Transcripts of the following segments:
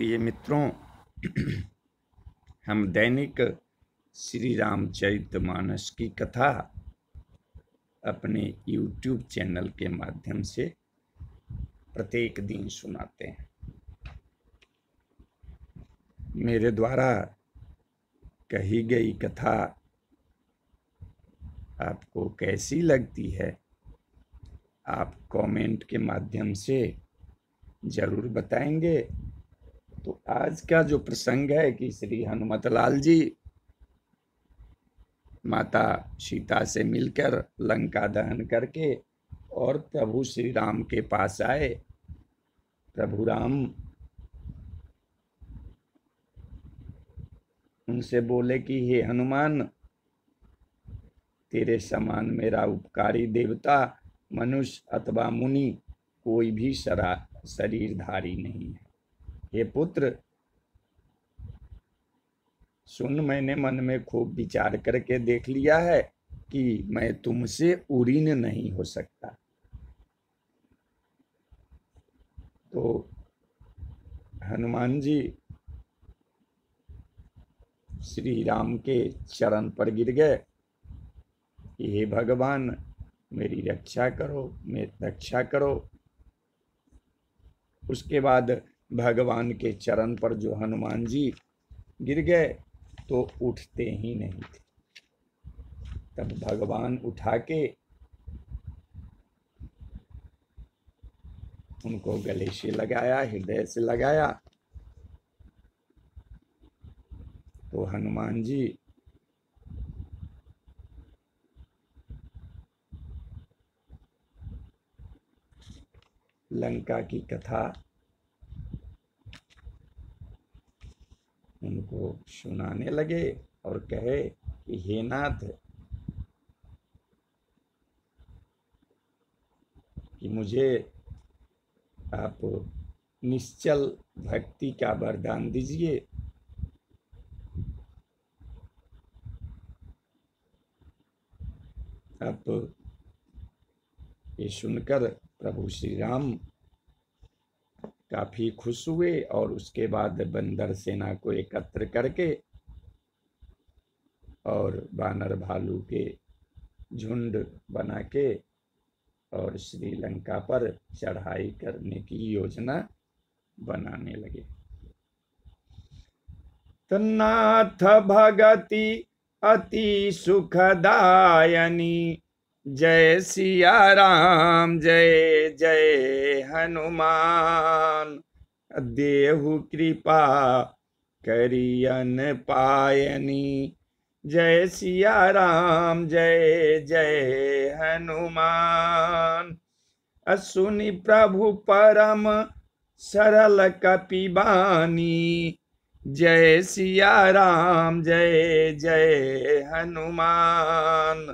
प्रिय मित्रों, हम दैनिक श्री रामचरितमानस की कथा अपने YouTube चैनल के माध्यम से प्रत्येक दिन सुनाते हैं। मेरे द्वारा कही गई कथा आपको कैसी लगती है, आप कमेंट के माध्यम से जरूर बताएंगे। तो आज का जो प्रसंग है कि श्री हनुमतलाल जी माता सीता से मिलकर लंका दहन करके और प्रभु श्री राम के पास आए। प्रभु राम उनसे बोले कि हे हनुमान, तेरे समान मेरा उपकारी देवता, मनुष्य अथवा मुनि कोई भी शरीरधारी नहीं है। हे पुत्र, सुन, मैंने मन में खूब विचार करके देख लिया है कि मैं तुमसे उरीन नहीं हो सकता। तो हनुमान जी श्री राम के चरण पर गिर गए कि हे भगवान, मेरी रक्षा करो, मेरी रक्षा करो। उसके बाद भगवान के चरण पर जो हनुमान जी गिर गए तो उठते ही नहीं थे। तब भगवान उठा के उनको गले से लगाया, हृदय से लगाया। तो हनुमान जी लंका की कथा उनको सुनाने लगे और कहे कि हे नाथ, कि मुझे आप निश्चल भक्ति का वरदान दीजिए। आप ये सुनकर प्रभु श्री राम काफी खुश हुए और उसके बाद बंदर सेना को एकत्र करके और वानर भालू के झुंड बना के और श्रीलंका पर चढ़ाई करने की योजना बनाने लगे। तन्नाथ भगति अति सुखदायनी, जय सिया राम जय जय हनुमान। देहु कृपा करियन पायनी, जय सिया राम जय जय हनुमान। असुनि प्रभु परम सरल कपिबानी, जय सिया राम जय जय हनुमान।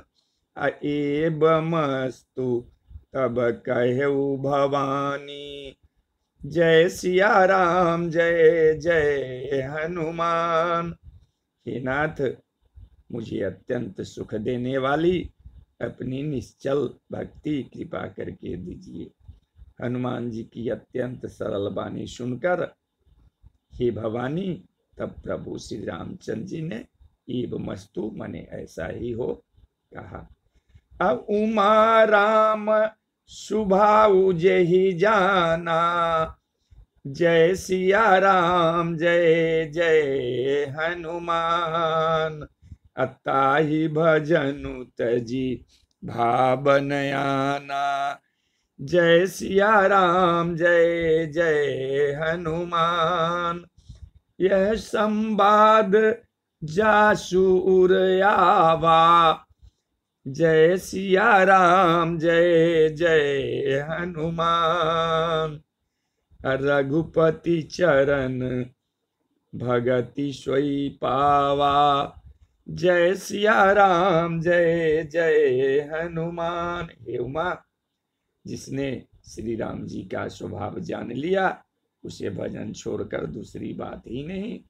एवमस्तु तब कहु भवानी, जय सिया राम जय जय हनुमान। हे नाथ, मुझे अत्यंत सुख देने वाली अपनी निश्चल भक्ति कृपा करके दीजिए। हनुमान जी की अत्यंत सरल वाणी सुनकर हे भवानी, तब प्रभु श्री रामचंद्र जी ने एवमस्तु मने ऐसा ही हो कहा। अब उमा राम सुभाऊ जहि जाना, जय सिया राम जय जय हनुमान। अताहि भजनु तजी भावनयाना, जय सिया राम जय जय हनुमान। यह संवाद जासुर आवा, जय सिया राम जय जय हनुमान। रघुपति चरण भगति सोई पावा, जय सिया राम जय जय हनुमान। हे उमा, जिसने श्री राम जी का स्वभाव जान लिया उसे भजन छोड़कर दूसरी बात ही नहीं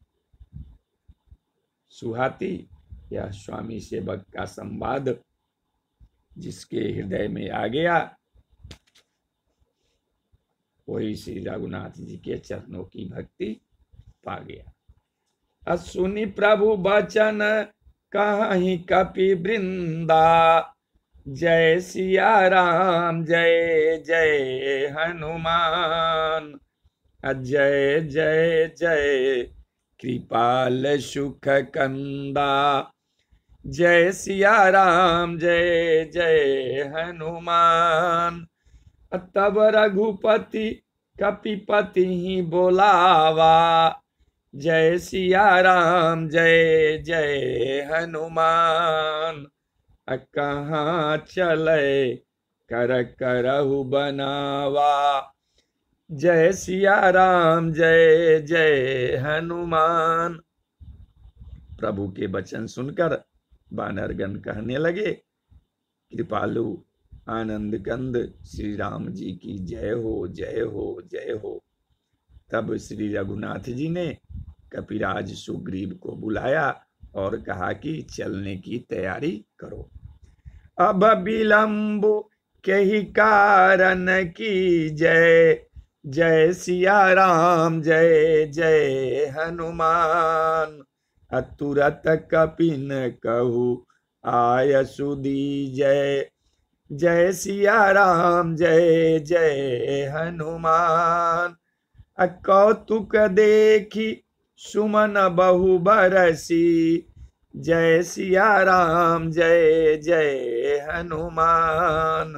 सुहाती। यह स्वामी सेवक का संवाद जिसके हृदय में आ गया वही श्री रघुनाथ जी के चरणों की भक्ति पा गया। सुनी प्रभु बचन कहीं कपि वृंदा, जय सिया राम जय जय हनुमान। जय जय जय कृपाल सुख कंदा, जय सिया राम जय जय हनुमान। तब रघुपति कपिपति ही बोलावा, जय सिया राम जय जय हनुमान। कहाँ चले कर करहु बनावा, जय सिया राम जय जय हनुमान। प्रभु के वचन सुनकर वानरगण कहने लगे, कृपालु आनंद कंद श्री राम जी की जय हो जय हो जय हो। तब श्री रघुनाथ जी ने कपिराज सुग्रीव को बुलाया और कहा कि चलने की तैयारी करो। अब विलंब के ही कारण की जय, जय सिया राम जय जय हनुमान। तुरत कपिन कहू आय सुदीजय, जय सिया राम जय जय हनुमान। कौतुक देखी सुमन बहु बरसी, जय सिया राम जय जय हनुमान।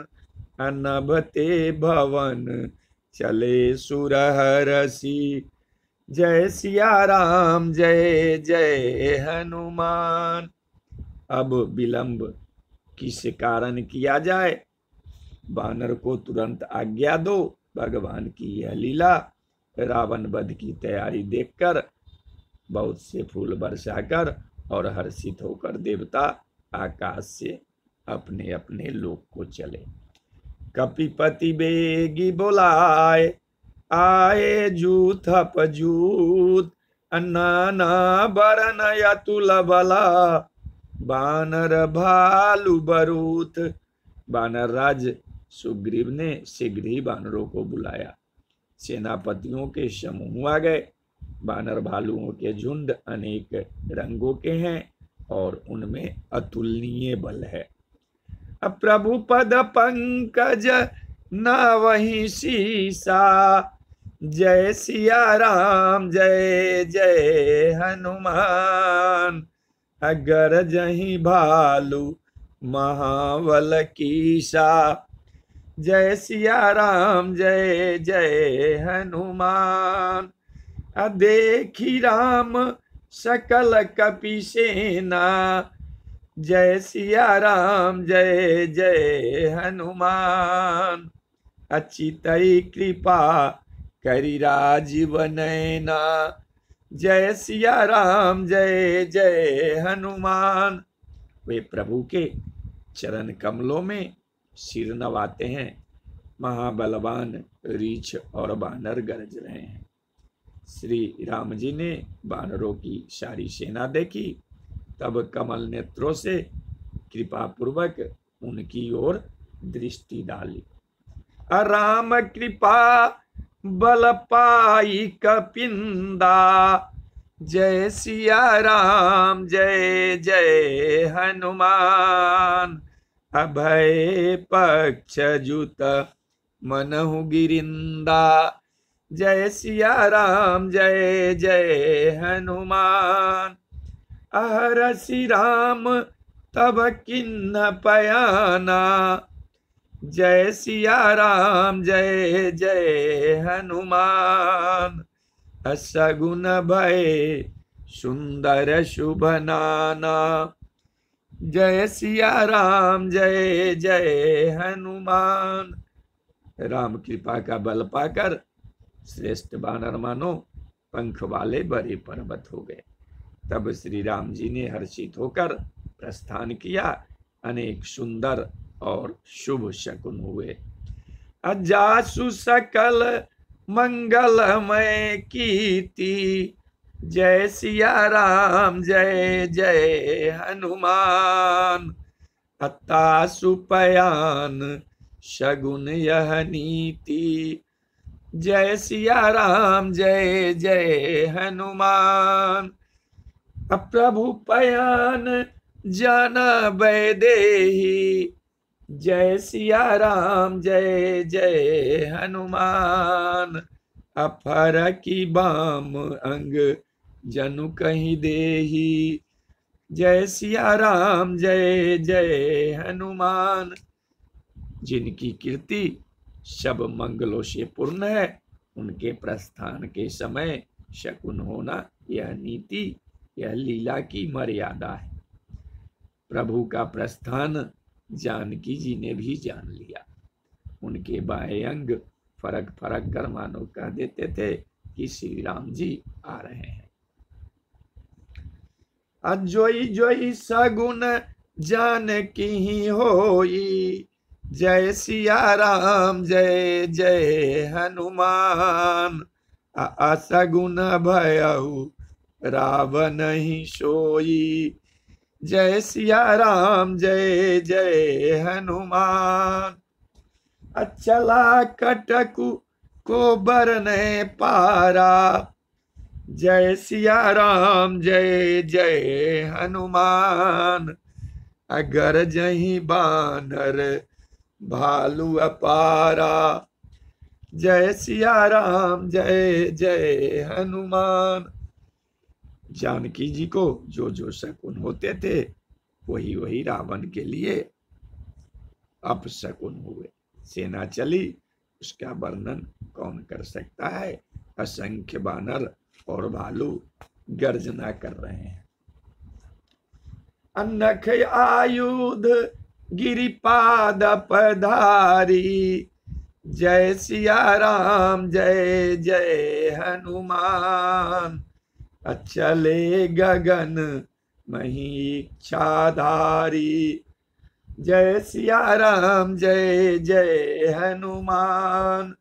नभते भवन चले सुरहरसी, जय सिया राम जय जय हनुमान। अब विलंब किस कारण किया जाए, वानर को तुरंत आज्ञा दो। भगवान की यह लीला रावण वध की तैयारी देखकर बहुत से फूल बरसाकर और हर्षित होकर देवता आकाश से अपने अपने लोक को चले। कपिपति बेगी बोलाए, आए जूथ अपजूत। नाना बरन अतुल बला, बानर भालू बरूथ। बानर राज सुग्रीव ने शीघ्र ही बानरों को बुलाया। सेनापतियों के समूह आ गए। बानर भालुओं के झुंड अनेक रंगों के हैं और उनमें अतुलनीय बल है। अब प्रभु पद पंकज न वही सीसा, जय सिया राम जय जय हनुमान। अगर जही भालू महाबल कीसा, जय सिया राम जय जय हनुमान। देखी राम सकल कपि सेना, जय सिया राम जय जय हनुमान। अचितई कृपा करि राजीव नैना, जय सिया राम जय जय हनुमान। वे प्रभु के चरण कमलों में सिर नवाते हैं। महाबलवान रीछ और बानर गरज रहे हैं। श्री राम जी ने बानरों की सारी सेना देखी, तब कमल नेत्रों से कृपा पूर्वक उनकी ओर दृष्टि डाली। राम कृपा बल पाई कपिंदा, जय सिया राम जय जय हनुमान। अभय पक्ष जुत मनहु गिरिंदा, जय सिया राम जय जय हनुमान। अहरसि राम तब किन्न पयाना, जय सिया राम जय जय हनुमान। असगुन भय सुंदर शुभ नाना, जय सिया राम जय जय हनुमान। राम कृपा का बल पाकर श्रेष्ठ वानर मानो पंख वाले बड़े पर्वत हो गए। तब श्री राम जी ने हर्षित होकर प्रस्थान किया। अनेक सुंदर और शुभ शकुन हुए। अजासु सकल मंगलमय कीर्ति, जय सिया राम जय जय हनुमान। अतासु पयान शगुन यह नीति, जय सिया राम जय जय हनुमान। प्रभु पयान जाना वैदेही, जय सिया राम जय जय हनुमान। अफर की बाम अंग जनु कहीं देही, जय सिया राम जय जय हनुमान। जिनकी कीर्ति सब मंगलों से पूर्ण है, उनके प्रस्थान के समय शकुन होना यह नीति, यह लीला की मर्यादा है। प्रभु का प्रस्थान जानकी जी ने भी जान लिया। उनके बाएं अंग फरक फरक कर मानो कह देते थे कि श्री राम जी आ रहे हैं। अजोई जोई सगुन जानकी ही होई, जय सिया राम जय जय हनुमान। असगुन भयहु रावण ही सोई, जय सिया राम जय जय हनुमान। अचला कटकु को बरने पारा, जय सिया राम जय जय हनुमान। अगर जही बानर भालू अपारा, जय सिया राम जय जय हनुमान। जानकी जी को जो जो शकुन होते थे वही वही रावण के लिए अपशकुन हुए। सेना चली, उसका वर्णन कौन कर सकता है। असंख्य बानर और भालू गर्जना कर रहे हैं। अनख आयुध गिरिपाद पधारी, जय सिया राम जय जय हनुमान। अचले गगन मही इच्छाधारी, जय सिया राम जय जय हनुमान।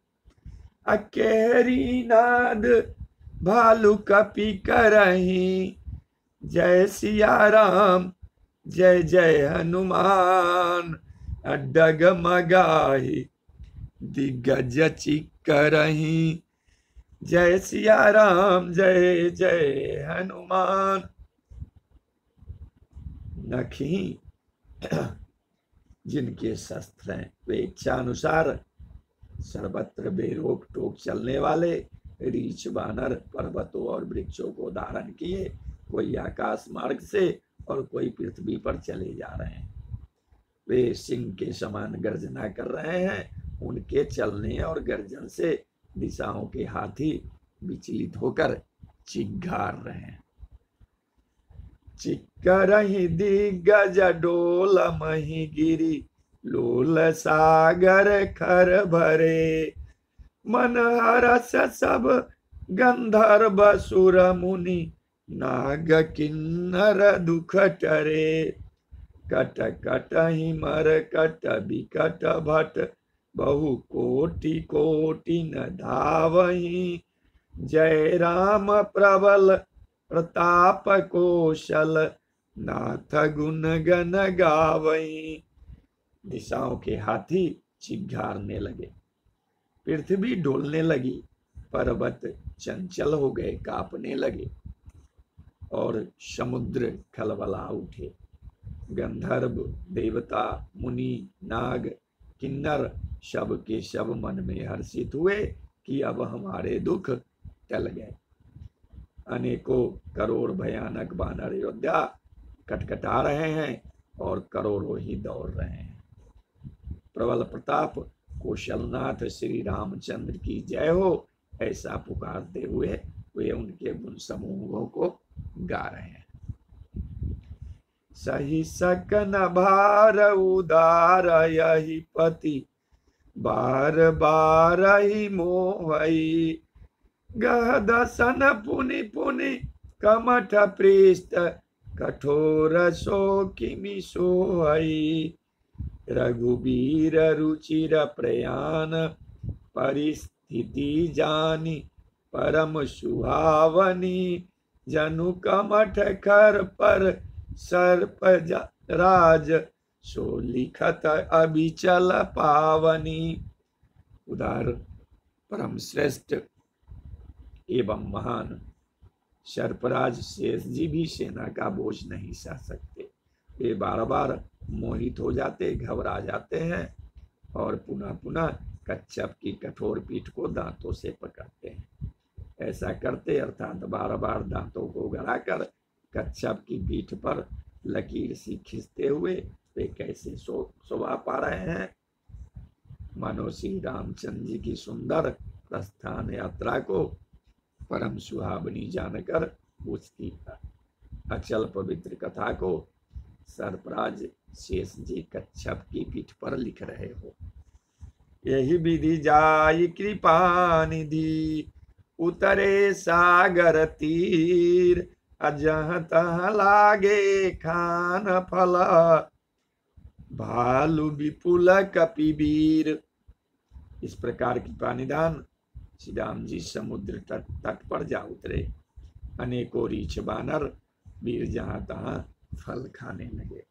अकेरी नाद भालू कपि करही, जय सिया राम जय जय हनुमान। डगमगाही दिग्गज चिक्करही, जय सिया राम जय जय हनुमान। नखी जिनके शस्त्र हैं वे इच्छानुसार सर्वत्र बेरोक टोक चलने वाले रीछ बानर पर्वतों और वृक्षों को धारण किए, कोई आकाश मार्ग से और कोई पृथ्वी पर चले जा रहे हैं। वे सिंह के समान गर्जना कर रहे हैं। उनके चलने और गर्जन से दिशाओं के हाथी विचलित होकर चिघार रहे हैं। चिक्करहि दिग्गज डोल मही गिरी, लोल सागर खर भरे। मन हरस सब गंधर्व सुर मुनि, नाग किन्नर दुख टरे। कट कट ही मर कट बिकट भट, बहु कोटि कोटि न धावही। जय राम प्रबल प्रताप कौशल, नाथ गुण गण गावई। दिशाओं के हाथी चिघारने लगे, पृथ्वी डोलने लगी, पर्वत चंचल हो गए, कांपने लगे और समुद्र खलबला उठे। गंधर्व देवता मुनि नाग किन्नर सब के सब मन में हर्षित हुए कि अब हमारे दुख टल गए। अनेकों करोड़ भयानक बानर योद्धा कटकटा रहे हैं और करोड़ों ही दौड़ रहे हैं। प्रबल प्रताप कौशलनाथ श्री रामचंद्र की जय हो, ऐसा पुकारते हुए वे उनके गुण समूहों को गा रहे हैं। सही सकन भार उदार यही पति, बार बार ही मोहई। गह दसन पुनि पुनि कमठ पृष्ठ, कठोर सो किमि सोहई। रघुबीर रुचिर प्रयाण, परिस्थिति जानी परम सुहावनी। जनु कमठ खर पर सर्प राज, सो लिखत अभिचल पावनी। उदार परम श्रेष्ठ एवं महान सर्पराज शेष जी भी सेना का बोझ नहीं सह सकते। वे बार बार मोहित हो जाते, घबरा जाते हैं और पुनः पुनः कच्छप की कठोर पीठ को दांतों से पकड़ते हैं। ऐसा करते अर्थात बार बार दांतों को गड़ाकर कच्छप की पीठ पर लकीर सी खींचते हुए वे कैसे शोभा पा रहे हैं। मानो श्री रामचंद्र जी की सुंदर प्रस्थान यात्रा को परम सुहावनी जानकर उसकी अचल पवित्र कथा को सर्पराज शेष जी कच्छप की पीठ पर लिख रहे हो। यही विधि जाई कृपा निधि उतरे सागर तीर, अजह तह लागे खान फल भालु विपुल कपिवीर। इस प्रकार कृपा निदान श्री राम जी समुद्र तट पर जा उतरे। अनेकों रीछ बानर वीर जहां तहां फल खाने लगे।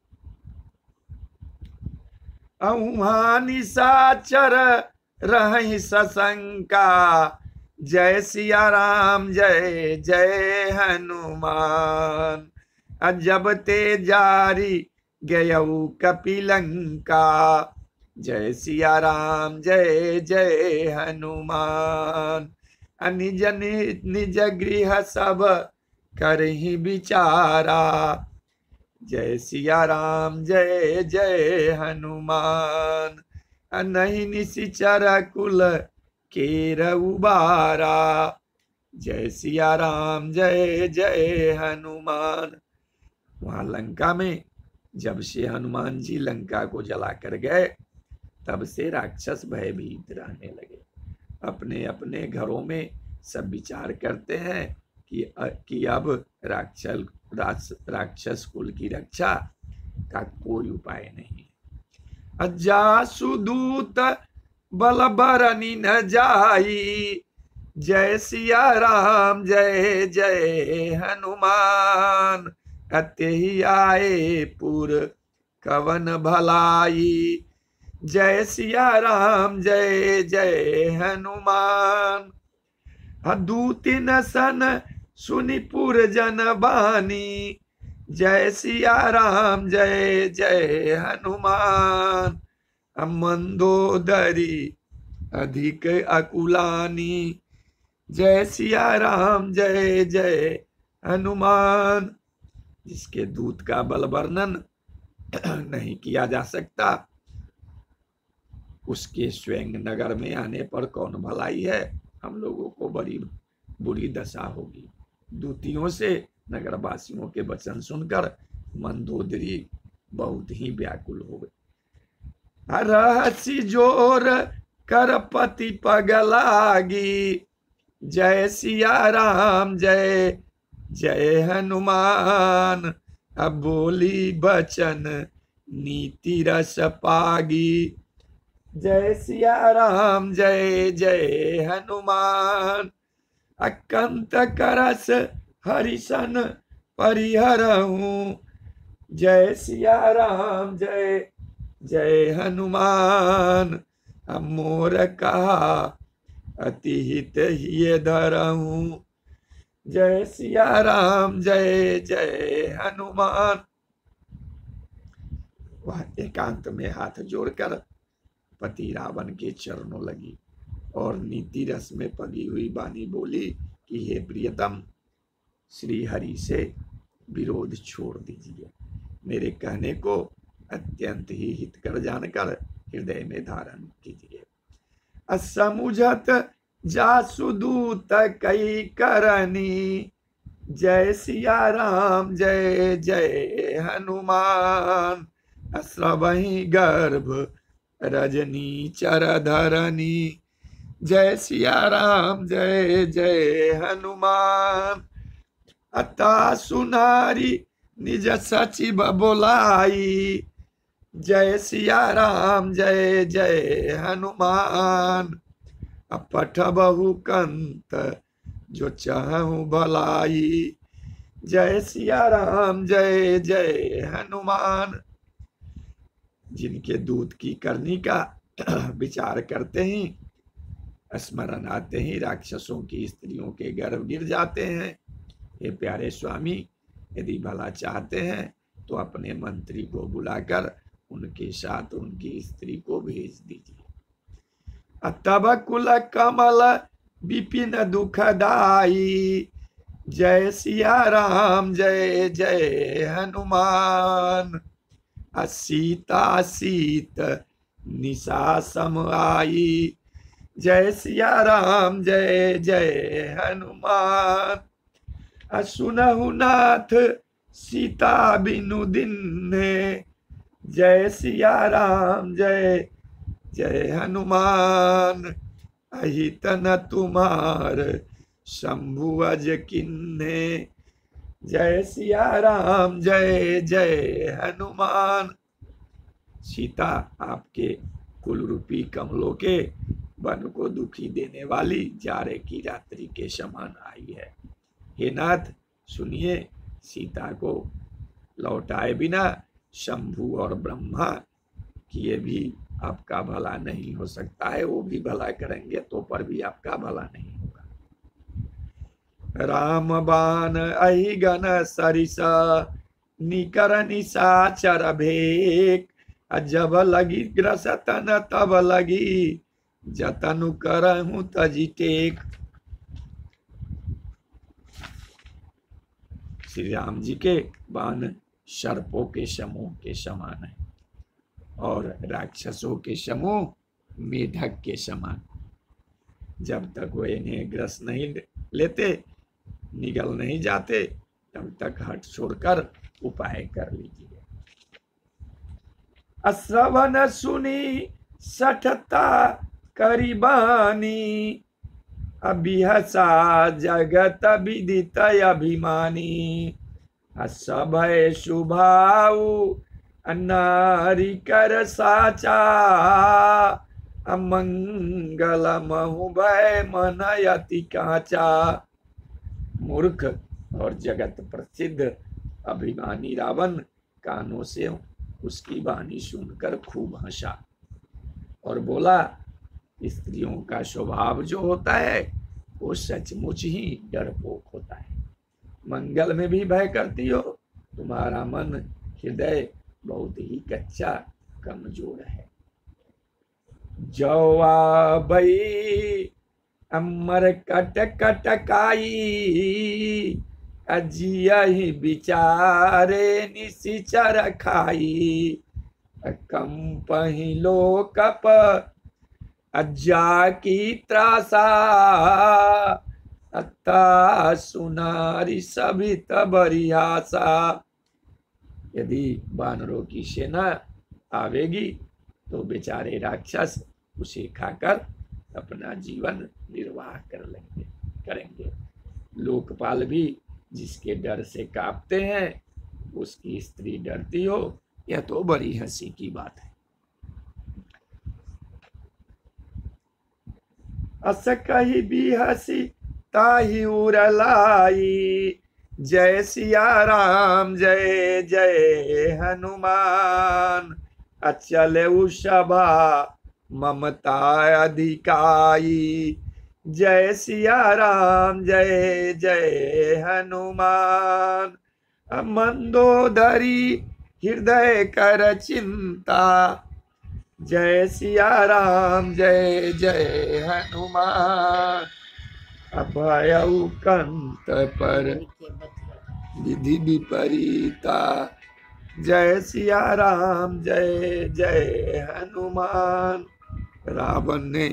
अउहा निशाचर रहि सशंका, जय सिया राम जय जय हनुमान। जब ते जारी गयऊ कपिलंका, जय सिया राम जय जय हनुमान। निज निज गृह सब करहि विचारा, जय सिया राम जय जय हनुमान। नहीं निशिचर कुल केर उबारा, जय सिया राम जय जय हनुमान। वहां लंका में जब से हनुमान जी लंका को जला कर गए तब से राक्षस भयभीत रहने लगे। अपने अपने घरों में सब विचार करते हैं कि अब राक्षस कुल की रक्षा का कोई उपाय नहीं है। जासुदूत बल बरनी न जाई, जय सिया राम जय जय हनुमान। अतेहि आए पुर कवन भलाई, जय सिया राम जय जय हनुमान। दूति न सन सुनिपुर जन बानी, जय सिया राम जय जय हनुमान। मंदोदरी अधिक अकुलानी, जय सिया राम जय जय हनुमान। जिसके दूत का बल वर्णन नहीं किया जा सकता, उसके स्वयं नगर में आने पर कौन भलाई है। हम लोगों को बड़ी बुरी दशा होगी। दूतियों से नगरवासियों के वचन सुनकर मंदोदरी बहुत ही व्याकुल हो गई। रहसी जोर कर पति पगलागी, जय सिया राम जय जय हनुमान। अब बोली बचन नीति रस पागी, जय सिया राम जय जय हनुमान। अकंत करस हरिशन परिहरहूं, जय सिया राम जय जय हनुमान। मोर कहा अति हित हिय धरहूं, जय सिया राम जय जय हनुमान। वह एकांत में हाथ जोड़कर पति रावण के चरणों लगी और नीति रस में पगी हुई वाणी बोली कि हे प्रियतम, श्री हरि से विरोध छोड़ दीजिए। मेरे कहने को अत्यंत ही हितकर जानकर हृदय में धारण कीजिए। असमुझत जासुदूत कई करनी, जय सिया राम जय जय हनुमान। श्रवहि गर्भ रजनी चर धरनी, जय सिया राम जय जय हनुमान। अता सुनारी निज सचिव बोलाई, जय सिया राम जय जय हनुमान। पठ बहु कंत जो चाहूं भलाई, जय सिया राम जय जय हनुमान। जिनके दूत की करनी का विचार करते ही स्मरण आते ही राक्षसों की स्त्रियों के गर्भ गिर जाते हैं। हे प्यारे स्वामी, यदि भला चाहते हैं तो अपने मंत्री को बुलाकर उनके साथ उनकी स्त्री को भेज दीजिए। तब कुल कमल विपिन दुखदाई, जय सिया राम जय जय हनुमान। सीता सीत निशा सम आई, जय सिया राम जय जय हनुमान। सुनहु नाथ सीता बिनु दिन्हे, जय सिया राम जय जय हनुमान। अहित न तुम्हार शंभु अज किन्हे, जय सिया राम जय जय हनुमान। सीता आपके कुल रूपी कमलों के वन को दुखी देने वाली जाड़े की रात्रि के समान आई है। हे नाथ, सुनिए, सीता को लौटाए बिना शंभु और ब्रह्मा किए भी आपका भला नहीं हो सकता है। वो भी भला करेंगे तो पर भी आपका भला नहीं होगा। राम बाण अहि गण सरिसा, निकर निशाचर भेक। जब लगी ग्रसतन तब लगी, जतनु करहु तजि टेक। श्री राम जी के बाण सर्पों के समूह के समान है और राक्षसों के समूह मेढक के समान। जब तक वो इन्हें ग्रस नहीं लेते, निगल नहीं जाते, तब तक हट छोड़कर उपाय कर लीजिए। श्रवण सुनी सठता करीबानी, अभिहसा जगत विदित अभिमानी। सभय शुभाऊ नारी कर साचा, अमंगल महु भय मन अति काचा। मूर्ख और जगत प्रसिद्ध अभिमानी रावण कानों से उसकी वाणी सुनकर खूब हंसा और बोला, स्त्रियों का स्वभाव जो होता है वो सचमुच ही डरपोक होता है। मंगल में भी भय करती हो, तुम्हारा मन हृदय बहुत ही कच्चा कमजोर है। जवाबई अमर कट कटकाई, अजियहि विचारे निशिचर खाई। कंपहि लोकप अज्जा की त्रासा, अत्ता सुनारी सभी तबरियासा। यदि वानरों की सेना आवेगी तो बेचारे राक्षस उसे खाकर अपना जीवन निर्वाह करेंगे। लोकपाल भी जिसके डर से कांपते हैं, उसकी स्त्री डरती हो, यह तो बड़ी हंसी की बात है। अस कही भी हंसी ताही उरलाई, जय सिया राम जय जय हनुमान। अचल सभा ममता अधिकाई, जय सिया राम जय जय हनुमान। मंदोदरी हृदय कर चिंता, जय सिया राम जय जय हनुमान। अभयउ कंत पर विधि विपरीता, जय सिया राम जय जय हनुमान। रावण ने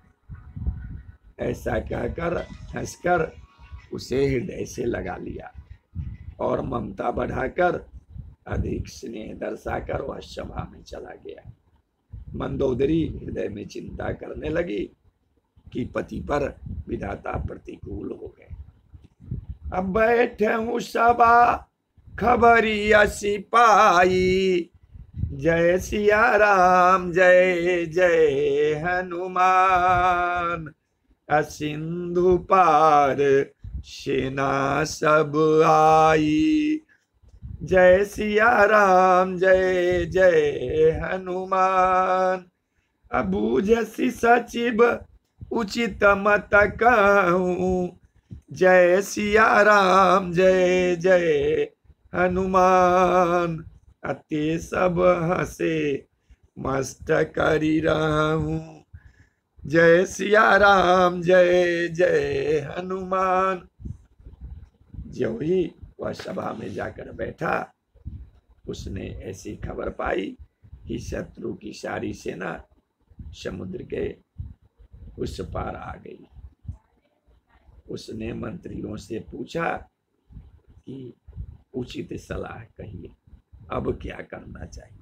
ऐसा कहकर हंसकर उसे हृदय से लगा लिया और ममता बढ़ाकर अधिक स्नेह दर्शाकर वह सभा में चला गया। मंदोदरी हृदय में चिंता करने लगी कि पति पर विधाता प्रतिकूल हो गए। अब बैठे हूँ सभा खबरिया सिपाही, जय सिया राम जय जय हनुमान। सिंधु पार सेना सब आई, जय सिया राम जय जय हनुमान। बूझसी सचिव उचित मत कहूँ। जय सिया राम जय जय हनुमान। अते सब हंसे मस्त करी रहूं। जय सिया राम जय जय हनुमान। जो ही वह सभा में जाकर बैठा, उसने ऐसी खबर पाई कि शत्रु की सारी सेना समुद्र के उस पार आ गई। उसने मंत्रियों से पूछा कि उचित सलाह कहिए, अब क्या करना चाहिए।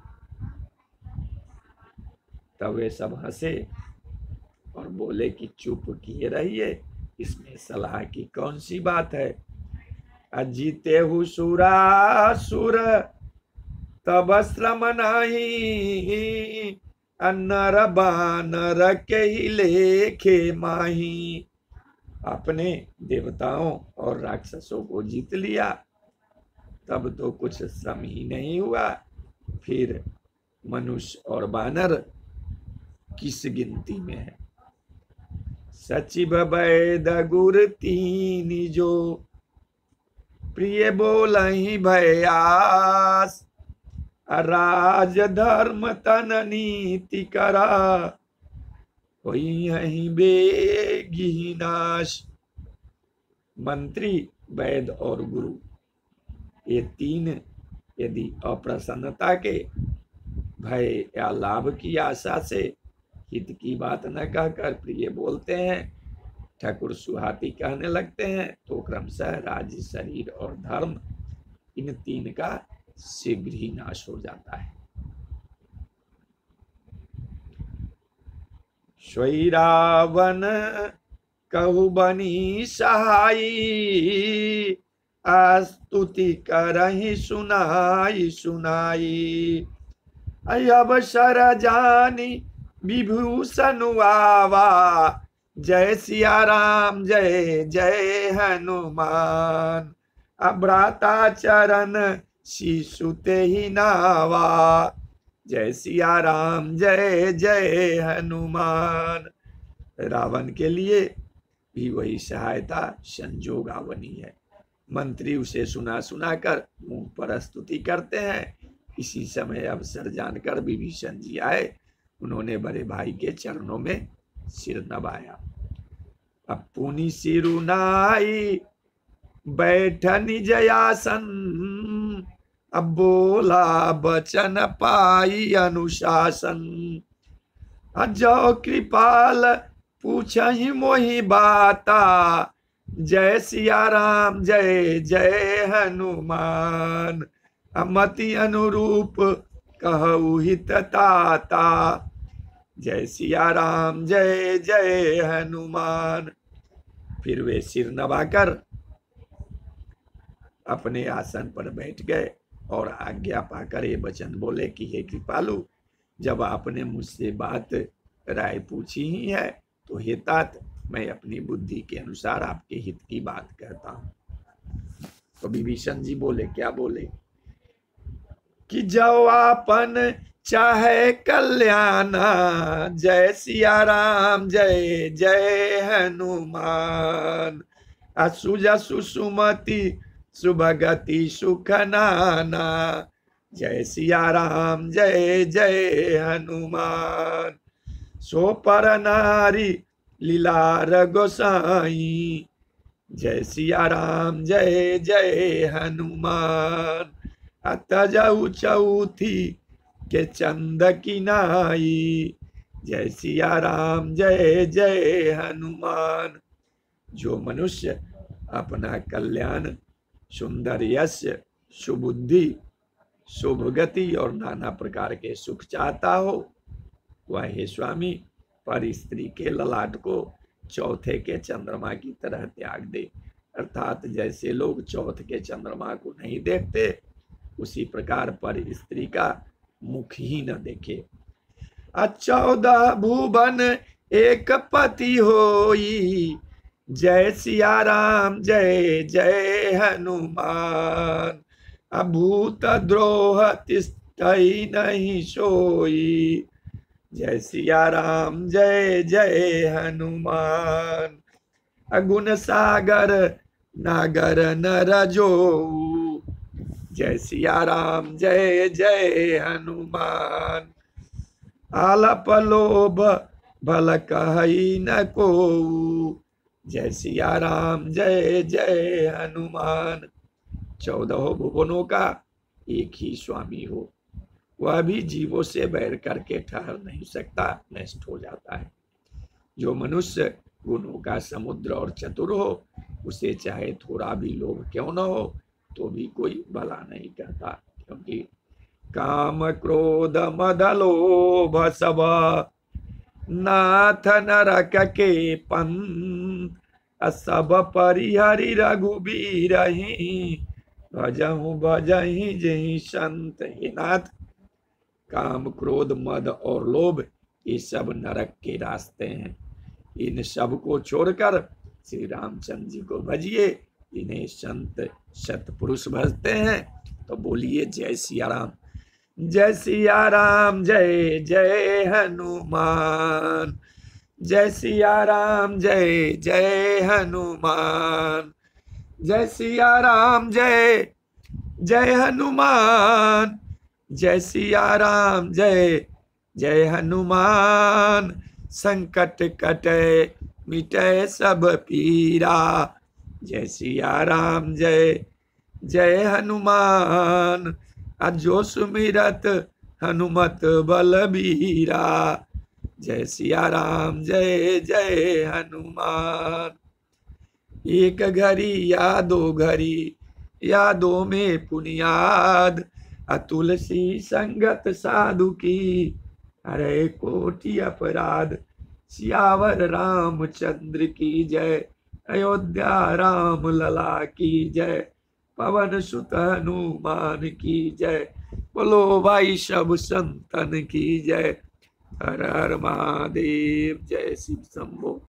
तब वे सब हंसे और बोले कि चुप किए रहिए, इसमें सलाह की कौन सी बात है। अजीते हु सुरासुर तब श्रम नहीं। नर बानर के ही लेखे माही। अपने देवताओं और राक्षसों को जीत लिया, तब तो कुछ श्रम ही नहीं हुआ, फिर मनुष्य और बानर किस गिनती में है। सचिव वैद गुर तीन जो प्रिय बोलहि भयास। राज धर्म तन नीति करा होई बेगी नाश। मंत्री, वैद और गुरु, ये तीन यदि अप्रसन्नता के, भय या लाभ की आशा से हित की बात न कहकर प्रिय बोलते हैं, ठाकुर सुहाती कहने लगते हैं, तो क्रमशः राज्य, शरीर और धर्म, इन तीन का शीघ्र ही नाश हो जाता है। सोई रावण कहु बनी सहाई। स्तुति करहि सुनाई सुनाई। अवसर जानी विभूषण आवा। जय सिया राम जय जय हनुमान। अभ्राता चरण शिशु ते ही नावा। जय सिया राम जय जय हनुमान। रावण के लिए भी वही सहायता संजोग आवनी है। मंत्री उसे सुना सुना कर मुंह पर स्तुति करते हैं। इसी समय अवसर जानकर विभीषण जी आए। उन्होंने बड़े भाई के चरणों में सिर नवाया। अब पुनि सिरुनाई बैठन जयासन। अब बोला बचन पाई अनुशासन। जो कृपाल पूछहि मोहि बाता। जय सिया राम जय जय हनुमान। मति अनुरूप कहु हित ताता। जय सिया राम जय जय हनुमान। फिर वे सिर नवाकर अपने आसन पर बैठ गए और आज्ञा पाकर ये वचन बोले कि हे कृपालु, जब आपने मुझसे बात राय पूछी ही है, तो हे तात, मैं अपनी बुद्धि के अनुसार आपके हित की बात कहता हूं। तो विभीषण जी बोले, क्या बोले कि जो आपन चाहे कल्याण। जय सिया राम जय जय हनुमान। असुजा सुसुमति सुभगति सुख नाना। जय सिया राम जय जय हनुमान। सो पर नारी लीलार गोसाई। जय सिया राम जय जय हनुमान। अतजऊ चौथी के चंद की नाई। जय सिया राम जय जय हनुमान। जो मनुष्य अपना कल्याण, सुंदर यश, सुबुद्धि, शुभ गति और नाना प्रकार के सुख चाहता हो, वह हे स्वामी पर स्त्री के ललाट को चौथे के चंद्रमा की तरह त्याग दे। अर्थात जैसे लोग चौथ के चंद्रमा को नहीं देखते, उसी प्रकार पर स्त्री का मुख ही न देखे। 14 भुवन एक पति होई। जय सिया राम जय जय हनुमान। अभूत द्रोह तिष्ठई नहीं सोई। जय सिया राम जय जय हनुमान। अगुण सागर नागर नर जो, जय सिया राम जय जय हनुमान। आलप लोभ भल कहई न को, जय सिया राम जय जय हनुमान। 14 भुवनों का एक ही स्वामी हो, वह भी जीवों से बैर करके ठहर नहीं सकता, नष्ट हो जाता है। जो मनुष्य गुणों का समुद्र और चतुर हो, उसे चाहे थोड़ा भी लोभ क्यों न हो तो भी कोई भला नहीं कहता, क्योंकि काम क्रोध मद लोभ सब नाथ नरक के पंथ। सब परिहरि रघुबीर भजहु भजहि जहि संत। हे नाथ, काम क्रोध मद और लोभ ये सब नरक के रास्ते हैं। इन सब को छोड़कर श्री रामचंद्र जी को भजिए, इन्हें संत सतपुरुष भजते हैं। तो बोलिए जय सिया राम। जय सिया राम जय जय हनुमान। जय सिया राम जय जय हनुमान। जय सिया राम जय जय हनुमान। जय सिया राम जय जय हनुमान। संकट कटे मिटे सब पीरा, जय सिया राम जय जय हनुमान। अजो सुमिरत हनुमत बलबीरा, जय सिया राम जय जय हनुमान। एक घड़ी या दो घड़ी यादों में पुनियाद, अतुलसी संगत साधु की हरे कोटि अपराध। सियावर रामचंद्र की जय, अयोध्या राम लला की जय, पवन सुत हनुमान की जय। बोलो भाई सब संतन की जय। हर हर महादेव। जय शिव शंभो।